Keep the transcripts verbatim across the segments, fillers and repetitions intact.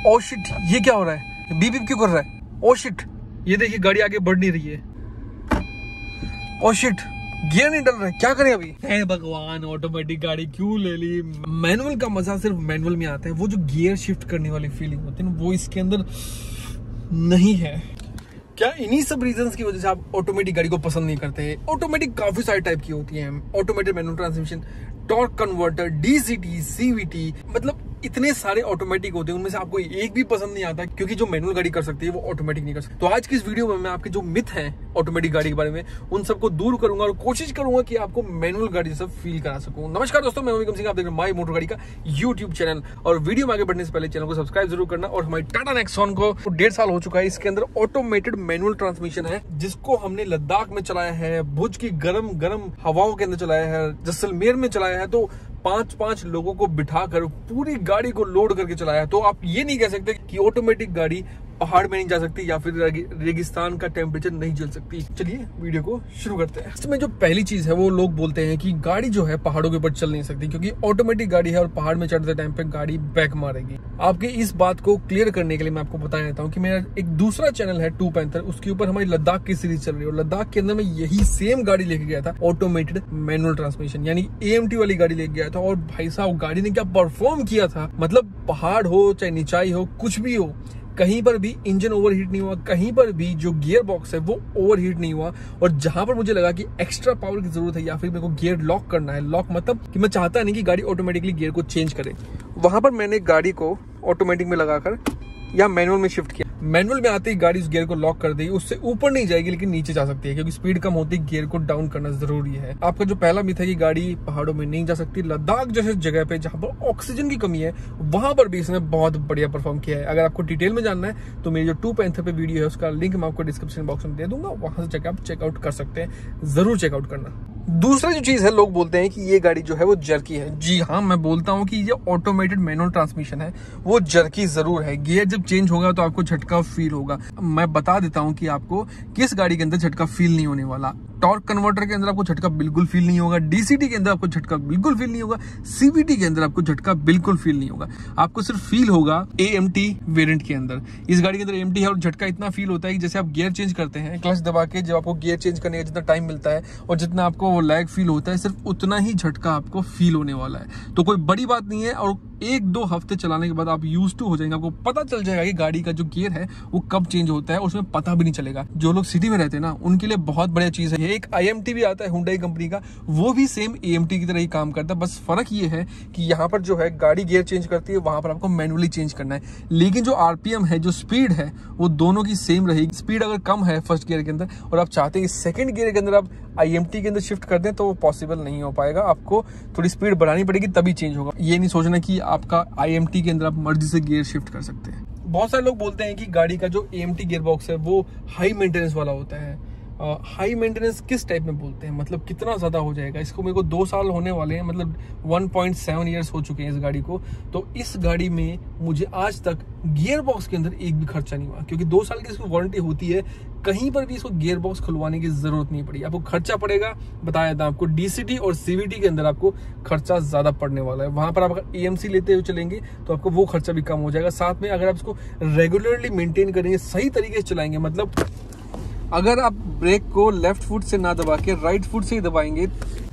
Oh shit, ये क्या हो रहा है? बीप बीप क्यों कर रहा है? ओ शिट, ये देखिए गाड़ी आगे बढ़ नहीं रही है। ओ शिट, गियर नहीं डल रहा है, क्या करें अभी? हे भगवान, ऑटोमेटिक गाड़ी क्यों ले ली? मैनुअल का मजा सिर्फ मैनुअल में आता है, वो जो गियर शिफ्ट करने वाली फीलिंग होती है ना, वो इसके अंदर नहीं है। क्या इन्हीं सब रीजंस की वजह से आप ऑटोमेटिक गाड़ी को पसंद नहीं करते? ऑटोमेटिक काफी सारे टाइप की होती हैं, automatic manual transmission, torque converter, DCT, CVT, मतलब इतने सारे ऑटोमेटिक होते हैं, उनमें से आपको एक भी पसंद नहीं आता, क्योंकि जो मैनुअल गाड़ी कर सकती है वो ऑटोमेटिक नहीं कर सकती। तो आज की इस वीडियो में मैं आपके जो मिथ हैं ऑटोमेटिक गाड़ी के बारे में, उन सबको दूर करूंगा और कोशिश करूंगा कि आपको मैनुअल गाड़ी जैसा फील करा सकूं। नमस्कार दोस्तों, मैं विक्रम सिंह, आप देख रहे हैं माई मोटर गाड़ी का यूट्यूब चैनल। और वीडियो में आगे बढ़ने से पहले चैनल को सब्सक्राइब जरूर करना। और हमारी टाटा नेक्सॉन को डेढ़ साल हो चुका है, इसके अंदर ऑटोमेटेड मैनुअल ट्रांसमिशन है, जिसको हमने लद्दाख में चलाया है, भुज की गर्म गर्म हवाओं के अंदर चलाया है, जैसलमेर में चलाया है, तो पांच पांच लोगों को बिठाकर पूरी गाड़ी को लोड करके चलाया। तो आप ये नहीं कह सकते कि ऑटोमेटिक गाड़ी पहाड़ में नहीं जा सकती या फिर रेगिस्तान का टेम्परेचर नहीं झेल सकती। चलिए वीडियो को शुरू करते हैं। इसमें जो पहली चीज है वो लोग बोलते हैं कि गाड़ी जो है पहाड़ों के ऊपर चल नहीं सकती, क्योंकि ऑटोमेटिक गाड़ी है और पहाड़ में चढ़ते टाइम पे गाड़ी बैक मारेगी। आपके इस बात को क्लियर करने के लिए मैं आपको बता देता हूँ कि मेरा एक दूसरा चैनल है टू पैंथर, उसके ऊपर हमारी लद्दाख की सीरीज चल रही है और लद्दाख के अंदर मैं यही सेम गाड़ी लेके गया था, ऑटोमेटेड मैनुअल ट्रांसमिशन यानी एएमटी वाली गाड़ी लेके गया था। और भाई साहब गाड़ी ने क्या परफॉर्म किया था, मतलब पहाड़ हो चाहे निचाई हो कुछ भी हो, कहीं पर भी इंजन ओवरहीट नहीं हुआ, कहीं पर भी जो गियर बॉक्स है वो ओवरहीट नहीं हुआ। और जहां पर मुझे लगा कि एक्स्ट्रा पावर की जरूरत है या फिर मेरे को गियर लॉक करना है, लॉक मतलब कि मैं चाहता नहीं कि गाड़ी ऑटोमेटिकली गियर को चेंज करे, वहां पर मैंने गाड़ी को ऑटोमेटिक में लगाकर या मैनुअल में शिफ्ट किया। मैनुअल में आते ही गाड़ी उस गियर को लॉक कर देगी, उससे ऊपर नहीं जाएगी लेकिन नीचे जा सकती है, क्योंकि स्पीड कम होती है, गियर को डाउन करना जरूरी है। आपका जो पहला मिथ है कि गाड़ी पहाड़ों में नहीं जा सकती, लद्दाख जैसे जगह पे जहां पर ऑक्सीजन की कमी है वहां पर भी इसने बहुत बढ़िया परफॉर्म किया है। अगर आपको डिटेल में जानना है तो मेरी जो टू पैंथर पे वीडियो है उसका लिंक मैं आपको डिस्क्रिप्शन बॉक्स में दे दूंगा, वहां से जाकर आप चेकआउट कर सकते हैं, जरूर चेकआउट करना। दूसरा जो चीज है, लोग बोलते हैं कि ये गाड़ी जो है वो जर्की है। जी हाँ, मैं बोलता हूँ कि ये ऑटोमेटेड मैनुअल ट्रांसमिशन है, वो जर्की जरूर है। गियर जब चेंज होगा तो आपको झटका फील होगा। मैं बता देता हूँ कि आपको किस गाड़ी के अंदर झटका फील नहीं होने वाला। टॉर्क कन्वर्टर के अंदर आपको झटका बिल्कुल फील नहीं होगा, डीसीटी के अंदर आपको झटका बिल्कुल फील नहीं होगा, सीवीटी के अंदर आपको झटका बिल्कुल फील नहीं होगा। आपको सिर्फ फील होगा एएमटी वेरिएंट के अंदर। इस गाड़ी के अंदर एएमटी है और झटका इतना फील होता है कि जैसे आप गियर चेंज करते हैं क्लच दबा के, जब आपको गियर चेंज करने का जितना टाइम मिलता है और जितना आपको वो लैग फील होता है, सिर्फ उतना ही झटका आपको फील होने वाला है। तो कोई बड़ी बात नहीं है और एक दो हफ्ते चलाने के बाद आप यूज टू हो जाएंगे, आपको पता चल जाएगा कि गाड़ी का जो गियर है वो कब चेंज होता है, उसमें पता भी नहीं चलेगा। जो लोग सिटी में रहते हैं ना, उनके लिए बहुत बढ़िया चीज है। एक आईएमटी भी आता है हुंडई कंपनी का, वो भी सेम एएमटी की तरह ही काम करता है, बस फर्क ये है कि यहाँ पर जो है गाड़ी गियर चेंज करती है, वहां पर आपको मैनुअली चेंज करना है। लेकिन जो आरपीएम है, जो स्पीड है, वो दोनों की सेम रहेगी। स्पीड अगर कम है फर्स्ट गियर के अंदर और आप चाहते हैं सेकंड गियर के अंदर आप आईएमटी के अंदर शिफ्ट कर दें, तो वो पॉसिबल नहीं हो पाएगा। आपको थोड़ी स्पीड बढ़ानी पड़ेगी तभी चेंज होगा। ये नहीं सोचना कि आपका आईएमटी के अंदर आप मर्जी से गियर शिफ्ट कर सकते हैं। बहुत सारे लोग बोलते हैं कि गाड़ी का जो एएमटी गियर बॉक्स है वो हाई मेंटेनेंस वाला होता है। हाई uh, मेंटेनेंस किस टाइप में बोलते हैं, मतलब कितना ज्यादा हो जाएगा? इसको मेरे को दो साल होने वाले हैं, मतलब वन पॉइंट सेवन इयर्स हो चुके हैं इस गाड़ी को। तो इस गाड़ी में मुझे आज तक गियर बॉक्स के अंदर एक भी खर्चा नहीं हुआ, क्योंकि दो साल की इसको वारंटी होती है। कहीं पर भी इसको गियर बॉक्स खुलवाने की जरूरत नहीं पड़ी। आपको खर्चा पड़ेगा, बताया था आपको, डीसीटी और सीवीटी के अंदर आपको खर्चा ज्यादा पड़ने वाला है। वहां पर आप अगर एएमसी लेते हुए चलेंगे तो आपको वो खर्चा भी कम हो जाएगा। साथ में अगर आप इसको रेगुलरली मेंटेन करेंगे, सही तरीके से चलाएंगे, मतलब अगर आप ब्रेक को लेफ्ट फुट से ना दबा के राइट फुट से ही दबाएंगे,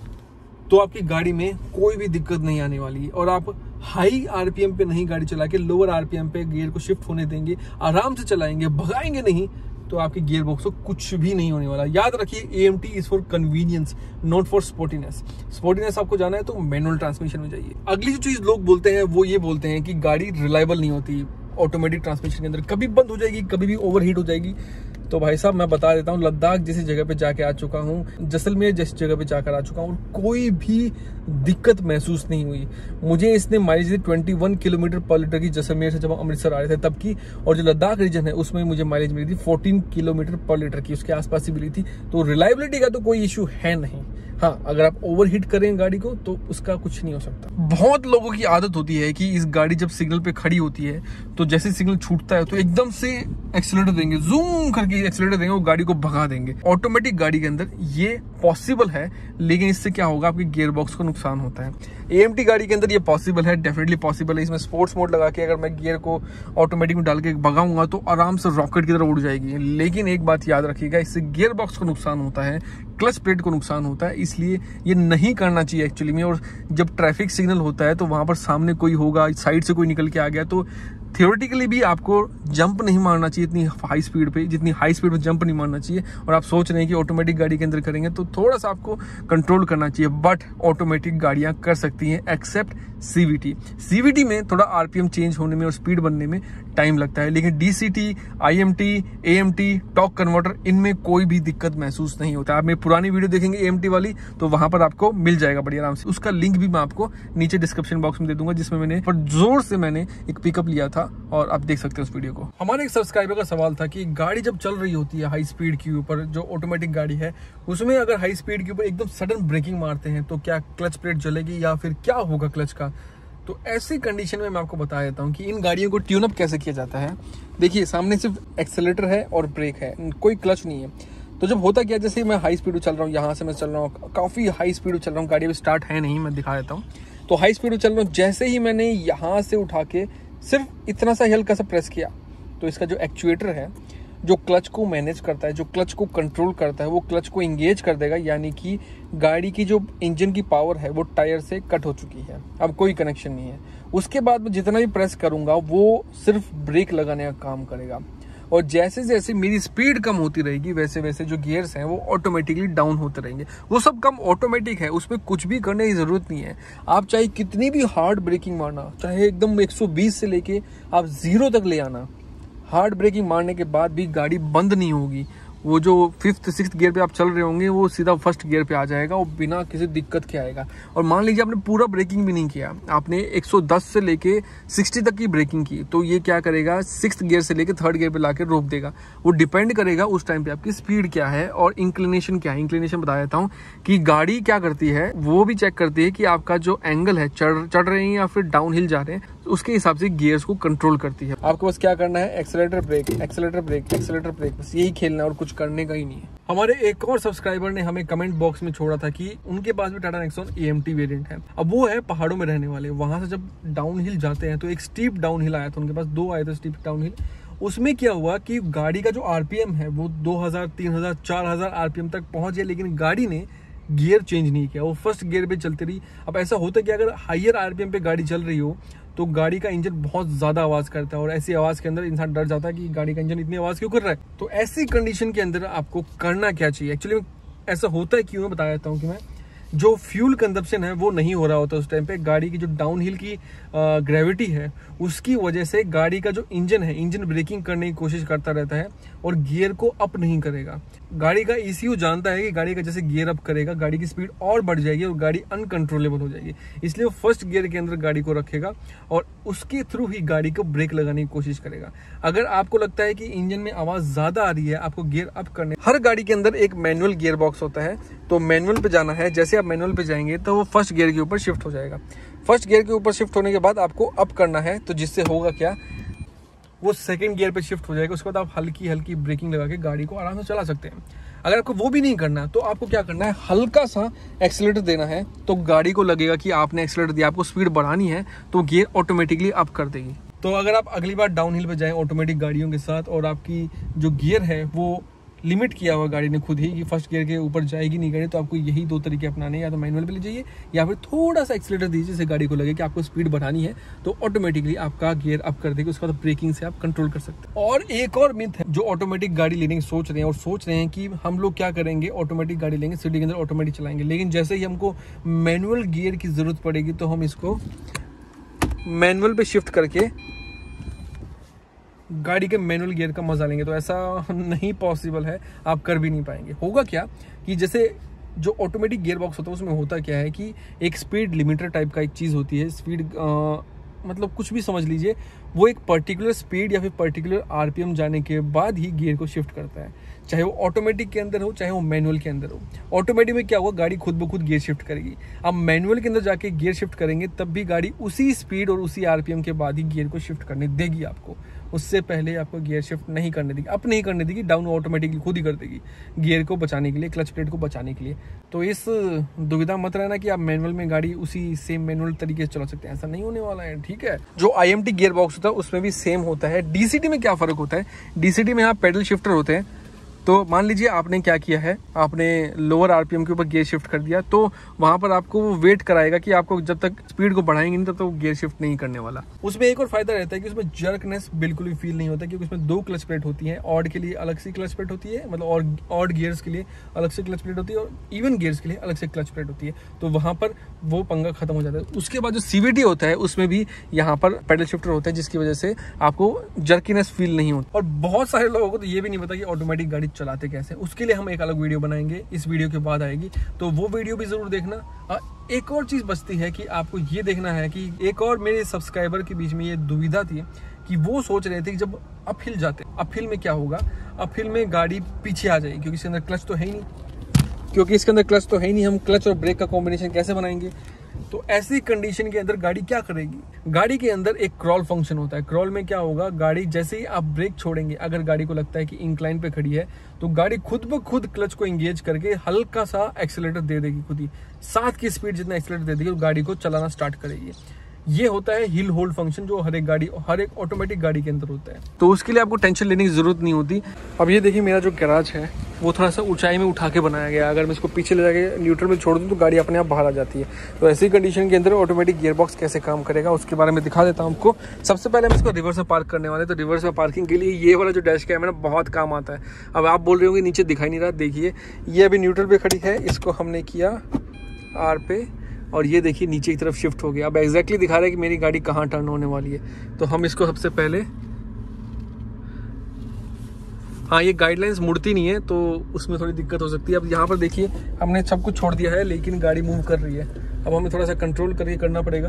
तो आपकी गाड़ी में कोई भी दिक्कत नहीं आने वाली है। और आप हाई आरपीएम पे नहीं गाड़ी चला के लोअर आरपीएम पे गियर को शिफ्ट होने देंगे, आराम से चलाएंगे, भगाएंगे नहीं, तो आपके गियर बॉक्स को कुछ भी नहीं होने वाला। याद रखिए, AMT is for convenience, not for sportiness. Sportiness आपको जाना है तो मैनुअल ट्रांसमिशन में जाइए। अगली जो चीज लोग बोलते हैं वो ये बोलते हैं कि गाड़ी रिलायबल नहीं होती ऑटोमेटिक ट्रांसमिशन के अंदर, कभी बंद हो जाएगी, कभी भी ओवरहीट हो जाएगी। तो भाई साहब मैं बता देता हूँ, लद्दाख जैसी जगह पे जाके आ चुका हूँ, जैसलमेर जैसी जगह पे जाकर आ चुका हूँ, कोई भी दिक्कत महसूस नहीं हुई। मुझे इसने माइलेज दी इक्कीस किलोमीटर पर लीटर की, जैसलमेर से जब हम अमृतसर आ रहे थे तब की। और जो लद्दाख रीजन है उसमें मुझे माइलेज मिली थी चौदह किलोमीटर पर लीटर की, उसके आसपास ही मिली थी। तो रिलायबिलिटी का तो कोई इशू है नहीं। हाँ, अगर आप ओवरहीट करें गाड़ी को तो उसका कुछ नहीं हो सकता। बहुत लोगों की आदत होती है कि इस गाड़ी जब सिग्नल पे खड़ी होती है तो जैसे सिग्नल छूटता है तो एकदम से एक्सीलरेटर देंगे, जूम करके एक्सीलरेटर देंगे और गाड़ी को भगा देंगे। ऑटोमेटिक गाड़ी के अंदर ये पॉसिबल है, लेकिन इससे क्या होगा, आपके गियर बॉक्स को नुकसान होता है। एएमटी गाड़ी के अंदर ये पॉसिबल है, डेफिनेटली पॉसिबल है। इसमें स्पोर्ट्स मोड लगा के अगर मैं गियर को ऑटोमेटिक में डाल के भगाऊंगा तो आराम से रॉकेट की तरह उड़ जाएगी। लेकिन एक बात याद रखिएगा, इससे गियर बॉक्स को नुकसान होता है, क्लच प्लेट को नुकसान होता है, इसलिए ये नहीं करना चाहिए एक्चुअली में। और जब ट्रैफिक सिग्नल होता है तो वहां पर सामने कोई होगा, साइड से कोई निकल के आ गया तो थियोरेटिकली भी आपको जंप नहीं मारना चाहिए इतनी हाई स्पीड पे, जितनी हाई स्पीड पे जंप नहीं मारना चाहिए। और आप सोच रहे हैं कि ऑटोमेटिक गाड़ी के अंदर करेंगे तो थोड़ा सा आपको कंट्रोल करना चाहिए, बट ऑटोमेटिक गाड़ियां कर सकती हैं एक्सेप्ट सीवीटी। सीवीटी में थोड़ा आरपीएम चेंज होने में और स्पीड बनने में टाइम लगता है, लेकिन DCT, iMT, AMT, torque converter, इनमें कोई भी दिक्कत महसूस नहीं होता। आप मेरी पुरानी वीडियो देखेंगे एएमटी वाली तो वहां पर आपको मिल जाएगा बड़ी आराम से। उसका लिंक भी मैं आपको नीचे डिस्क्रिप्शन बॉक्स में दे दूंगा, जिसमें मैंने पर जोर से मैंने एक पिकअप लिया था और आप देख सकते हैं उस वीडियो को। हमारे एक सब्सक्राइबर का सवाल था कि गाड़ी जब चल रही होती है हाई स्पीड के ऊपर, जो ऑटोमेटिक गाड़ी है उसमें अगर हाई स्पीड के ऊपर एकदम सडन ब्रेकिंग मारते हैं तो क्या क्लच प्लेट जलेगी या फिर क्या होगा क्लच का। तो ऐसी कंडीशन में मैं आपको बता देता हूँ कि इन गाड़ियों को ट्यून अप कैसे किया जाता है। देखिए, सामने सिर्फ एक्सेलेरेटर है और ब्रेक है, कोई क्लच नहीं है। तो जब होता क्या, जैसे मैं हाई स्पीड में चल रहा हूँ, यहाँ से मैं चल रहा हूँ, काफी हाई स्पीड में चल रहा हूँ, गाड़ी अभी स्टार्ट है नहीं, मैं दिखा देता हूँ। तो हाई स्पीड में चल रहा हूँ, जैसे ही मैंने यहाँ से उठा के सिर्फ इतना सा हल्का सा प्रेस किया तो इसका जो एक्चुएटर है, जो क्लच को मैनेज करता है, जो क्लच को कंट्रोल करता है, वो क्लच को इंगेज कर देगा। यानी कि गाड़ी की जो इंजन की पावर है वो टायर से कट हो चुकी है, अब कोई कनेक्शन नहीं है। उसके बाद मैं जितना भी प्रेस करूंगा वो सिर्फ ब्रेक लगाने का काम करेगा। और जैसे जैसे मेरी स्पीड कम होती रहेगी वैसे वैसे जो गियर्स हैं वो ऑटोमेटिकली डाउन होते रहेंगे। वो सब कम ऑटोमेटिक है, उसमें कुछ भी करने की जरूरत नहीं है। आप चाहे कितनी भी हार्ड ब्रेकिंग मारना, चाहे एकदम एक सौ बीस से लेके आप जीरो तक ले आना, हार्ड ब्रेकिंग मारने के बाद भी गाड़ी बंद नहीं होगी। वो जो फिफ्थ सिक्स्थ गियर पे आप चल रहे होंगे वो सीधा फर्स्ट गियर पे आ जाएगा और बिना किसी दिक्कत के आएगा। और मान लीजिए आपने पूरा ब्रेकिंग भी नहीं किया, आपने एक सौ दस से लेके साठ तक की ब्रेकिंग की, तो ये क्या करेगा, सिक्स्थ गियर से लेके थर्ड गियर पे लाके रोक देगा। वो डिपेंड करेगा उस टाइम पे आपकी स्पीड क्या है और इंक्लिनेशन क्या है। इंक्लिनेशन बता देता हूँ कि गाड़ी क्या करती है, वो भी चेक करती है कि आपका जो एंगल है, चढ़ चढ़ रहे हैं या फिर डाउन हिल जा रहे हैं, उसके हिसाब से गियर्स को कंट्रोल करती है। आपको बस क्या करना है, accelerator brake, accelerator brake, accelerator brake, बस यही खेलना है और कुछ करने का ही नहीं है। हमारे एक और सब्सक्राइबर ने हमें कमेंट बॉक्स में छोड़ा था कि उनके पास भी टाटा नेक्सॉन एएमटी वेरिएंट है। अब वो है पहाड़ों में रहने वाले, वहां से जब डाउन हिल जाते हैं तो एक स्टीप डाउन हिल आया था उनके पास, दो आए थे स्टीप डाउन हिल। उसमें क्या हुआ कि गाड़ी का जो आरपीएम है वो दो हज़ार, तीन हज़ार, चार हज़ार आरपीएम तक पहुंच गया, लेकिन गाड़ी ने गियर चेंज नहीं किया, वो फर्स्ट गियर पे चलती रही। अब ऐसा होता है कि अगर हाईयर आरपीएम पे गाड़ी चल रही हो तो गाड़ी का इंजन बहुत ज्यादा आवाज करता है और ऐसी आवाज के अंदर इंसान डर जाता है कि गाड़ी का इंजन इतनी आवाज क्यों कर रहा है। तो ऐसी कंडीशन के अंदर आपको करना क्या चाहिए, एक्चुअली ऐसा होता है क्यों, मैं बता देता हूँ कि मैं जो फ्यूल कंजप्शन है वो नहीं हो रहा होता उस टाइम पे। गाड़ी की जो डाउन हिल की ग्रेविटी है उसकी वजह से गाड़ी का जो इंजन है, इंजन ब्रेकिंग करने की कोशिश करता रहता है और गियर को अप नहीं करेगा। गाड़ी का ईसीयू जानता है कि गाड़ी का जैसे गियर अप करेगा गाड़ी की स्पीड और बढ़ जाएगी और गाड़ी अनकंट्रोलेबल हो जाएगी, इसलिए वो फर्स्ट गियर के अंदर गाड़ी को रखेगा और उसके थ्रू ही गाड़ी को ब्रेक लगाने की कोशिश करेगा। अगर आपको लगता है कि इंजन में आवाज ज्यादा आ रही है, आपको गियर अप करने, हर गाड़ी के अंदर एक मैनुअल गियर बॉक्स होता है, तो मैनुअल पे जाना है। जैसे आप मैनुअल पे जाएंगे तो वो फर्स्ट गियर के ऊपर शिफ्ट हो जाएगा। फर्स्ट गियर के ऊपर शिफ्ट होने के बाद आपको अप करना है, तो जिससे होगा क्या, वो सेकंड गियर पे शिफ्ट हो जाएगा। उसके बाद आप हल्की हल्की ब्रेकिंग लगा के गाड़ी को आराम से चला सकते हैं। अगर आपको वो भी नहीं करना तो आपको क्या करना है, हल्का सा एक्सीलरेटर देना है, तो गाड़ी को लगेगा कि आपने एक्सीलरेटर दिया, आपको स्पीड बढ़ानी है तो गियर ऑटोमेटिकली अप कर देगी। तो अगर आप अगली बार डाउन हिल पे जाएं ऑटोमेटिक गाड़ियों के साथ और आपकी जो गियर है वो लिमिट किया हुआ गाड़ी ने खुद ही कि फर्स्ट गियर के ऊपर जाएगी नहीं गाड़ी, तो आपको यही दो तरीके अपनाने हैं, या तो मैनुअल पे ले जाइए या फिर थोड़ा सा एक्सीलरेटर दीजिए जिससे गाड़ी को लगे कि आपको स्पीड बढ़ानी है, तो ऑटोमेटिकली आपका गियर अप कर देगी। उसके बाद ब्रेकिंग से आप कंट्रोल कर सकते हैं। और एक और मिथ है, जो ऑटोमेटिक गाड़ी लेने की सोच रहे हैं और सोच रहे हैं कि हम लोग क्या करेंगे, ऑटोमेटिक गाड़ी लेंगे, सिटी के अंदर ऑटोमेटिक चलाएंगे, लेकिन जैसे ही हमको मैनुअल गियर की जरूरत पड़ेगी तो हम इसको मैनुअल पे शिफ्ट करके गाड़ी के मैनुअल गियर का मजा लेंगे। तो ऐसा नहीं पॉसिबल है, आप कर भी नहीं पाएंगे। होगा क्या कि जैसे जो ऑटोमेटिक गियर बॉक्स होता है उसमें होता क्या है कि एक स्पीड लिमिटर टाइप का एक चीज़ होती है। स्पीड मतलब कुछ भी समझ लीजिए, वो एक पर्टिकुलर स्पीड या फिर पर्टिकुलर आरपीएम जाने के बाद ही गियर को शिफ्ट करता है। चाहे वो ऑटोमेटिक के अंदर हो चाहे वो मैनुअल के अंदर हो। ऑटोमेटिक में क्या होगा, गाड़ी खुद ब खुद गियर शिफ्ट करेगी। आप मैनुअल के अंदर जाके गियर शिफ्ट करेंगे तब भी गाड़ी उसी स्पीड और उसी आरपीएम के बाद ही गियर को शिफ्ट करने देगी आपको, उससे पहले आपको गियर शिफ्ट नहीं करने देगी, अप नहीं करने देगी, डाउन ऑटोमेटिकली खुद ही कर देगी गियर को बचाने के लिए, क्लच प्लेट को बचाने के लिए। तो इस दुविधा मत रहना कि आप मैनुअल में गाड़ी उसी सेम मैनुअल तरीके से चला सकते हैं, ऐसा नहीं होने वाला है, ठीक है। जो आईएमटी गियर बॉक्स होता है उसमें भी सेम होता है। डीसीटी में क्या फर्क होता है, डीसीटी में यहाँ पेडल शिफ्टर होते हैं। तो मान लीजिए आपने क्या किया है, आपने लोअर आरपीएम के ऊपर गियर शिफ्ट कर दिया, तो वहां पर आपको वो वेट कराएगा कि आपको जब तक स्पीड को बढ़ाएंगे नहीं तब तक वो गियर शिफ्ट नहीं करने वाला। उसमें एक और फायदा रहता है कि उसमें जर्कनेस बिल्कुल भी फील नहीं होता, क्योंकि उसमें दो क्लच प्लेट होती है। ऑड के लिए अलग से क्लच प्लेट होती है, मतलब ऑड गियर्स के लिए अलग से क्लच प्लेट होती है और इवन गियर्स के लिए अलग से क्लच प्लेट होती है। तो वहां पर वो पंगा खत्म हो जाता है। उसके बाद जो सीवीटी होता है उसमें भी यहाँ पर पेडल शिफ्टर होता है, जिसकी वजह से आपको जर्कीनेस फील नहीं होता। और बहुत सारे लोगों को तो ये भी नहीं पता कि ऑटोमेटिक गाड़ी चलाते कैसे, उसके लिए हम एक अलग वीडियो बनाएंगे, इस वीडियो के बाद आएगी, तो वो वीडियो भी जरूर देखना। एक और चीज बचती है कि आपको ये देखना है कि एक और मेरे सब्सक्राइबर के बीच में ये दुविधा थी कि वो सोच रहे थे कि जब अपहिल जाते, अपहिल में क्या होगा, अपहिल में गाड़ी पीछे आ जाएगी क्योंकि इसके अंदर क्लच तो है ही नहीं, क्योंकि इसके अंदर क्लच तो है ही नहीं, हम क्लच और ब्रेक का कॉम्बिनेशन कैसे बनाएंगे। तो ऐसी कंडीशन के अंदर गाड़ी क्या करेगी, गाड़ी के अंदर एक क्रॉल फंक्शन होता है। क्रॉल में क्या होगा, गाड़ी जैसे ही आप ब्रेक छोड़ेंगे, अगर गाड़ी को लगता है कि इंक्लाइन पे खड़ी है, तो गाड़ी खुद ब खुद क्लच को एंगेज करके हल्का सा एक्सीलरेटर दे देगी, खुद ही सात की स्पीड जितना एक्सीलरेटर दे देगी और गाड़ी को चलाना स्टार्ट करेगी। ये होता है हिल होल्ड फंक्शन, जो हर एक गाड़ी, हर एक ऑटोमेटिक गाड़ी के अंदर होता है। तो उसके लिए आपको टेंशन लेने की जरूरत नहीं होती। अब ये देखिए, मेरा जो गैराज है वो थोड़ा सा ऊंचाई में उठा के बनाया गया है। अगर मैं इसको पीछे ले जाके न्यूट्रल में छोड़ दूं तो गाड़ी अपने आप बाहर आ जाती है। तो ऐसी कंडीशन के अंदर ऑटोमेटिक गियर बॉक्स कैसे काम करेगा उसके बारे में दिखा देता हूँ आपको। सबसे पहले हम इसको रिवर्स में पार्क करने वाले, तो रिवर्स में पार्किंग के लिए ये वाला जो डैश कैम है ना, बहुत काम आता है। अब आप बोल रहे होंगे नीचे दिखाई नहीं रहा, देखिए ये अभी न्यूट्रल पे खड़ी है, इसको हमने किया आर पे और ये देखिए नीचे की तरफ शिफ्ट हो गया। अब एग्जैक्टली दिखा रहा है कि मेरी गाड़ी कहाँ टर्न होने वाली है। तो हम इसको सबसे पहले, हाँ ये गाइडलाइंस मुड़ती नहीं है तो उसमें थोड़ी दिक्कत हो सकती है। अब यहाँ पर देखिए हमने सब कुछ छोड़ दिया है लेकिन गाड़ी मूव कर रही है। अब हमें थोड़ा सा कंट्रोल करके करना पड़ेगा।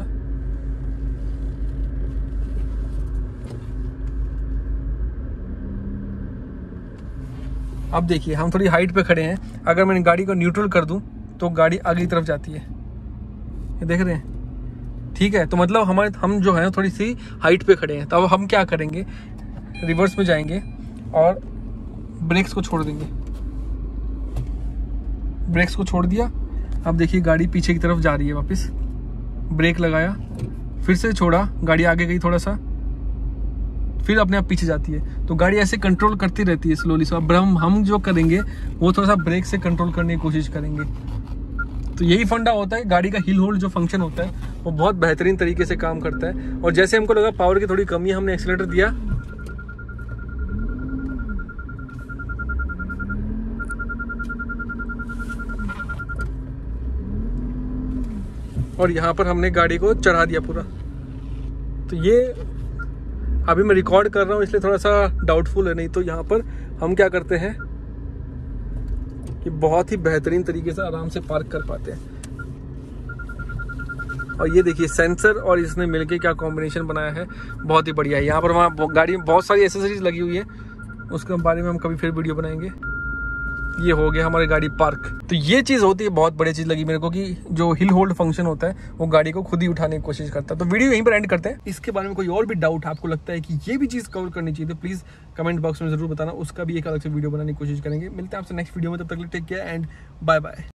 अब देखिए हम थोड़ी हाइट पे खड़े हैं, अगर मैं गाड़ी को न्यूट्रल कर दूं तो गाड़ी आगे की तरफ जाती है, ये देख रहे हैं, ठीक है। तो मतलब हमारे हम जो है थोड़ी सी हाइट पे खड़े हैं। तो अब हम क्या करेंगे, रिवर्स में जाएंगे और ब्रेक्स को छोड़ देंगे। ब्रेक्स को छोड़ दिया, अब देखिए गाड़ी पीछे की तरफ जा रही है वापस। ब्रेक लगाया, फिर से छोड़ा, गाड़ी आगे गई थोड़ा सा, फिर अपने आप पीछे जाती है। तो गाड़ी ऐसे कंट्रोल करती रहती है स्लोली। सो अब हम हम जो करेंगे वो थोड़ा सा ब्रेक से कंट्रोल करने की कोशिश करेंगे। तो यही फंडा होता है, गाड़ी का हिल होल्ड जो फंक्शन होता है वो बहुत बेहतरीन तरीके से काम करता है। और जैसे हमको लगा पावर की थोड़ी कमी है, हमने एक्सीलरेटर दिया, और यहाँ पर हमने गाड़ी को चढ़ा दिया पूरा। तो ये अभी मैं रिकॉर्ड कर रहा हूँ इसलिए थोड़ा सा डाउटफुल है, नहीं तो यहाँ पर हम क्या करते हैं कि बहुत ही बेहतरीन तरीके से आराम से पार्क कर पाते हैं। और ये देखिए सेंसर और इसने मिलके क्या कॉम्बिनेशन बनाया है, बहुत ही बढ़िया है। यहाँ पर वहाँ गाड़ी में बहुत सारी एसेसरीज लगी हुई है, उसके बारे में हम कभी फिर वीडियो बनाएंगे। ये हो गया हमारी गाड़ी पार्क। तो ये चीज़ होती है, बहुत बड़ी चीज़ लगी मेरे को कि जो हिल होल्ड फंक्शन होता है वो गाड़ी को खुद ही उठाने की कोशिश करता है। तो वीडियो यहीं पर एंड करते हैं। इसके बारे में कोई और भी डाउट आपको लगता है कि ये भी चीज़ कवर करनी चाहिए तो प्लीज़ कमेंट बॉक्स में जरूर बताना, उसका भी एक अलग से वीडियो बनाने की कोशिश करेंगे। मिलते हैं आपसे नेक्स्ट वीडियो में, तब तक take care and bye bye.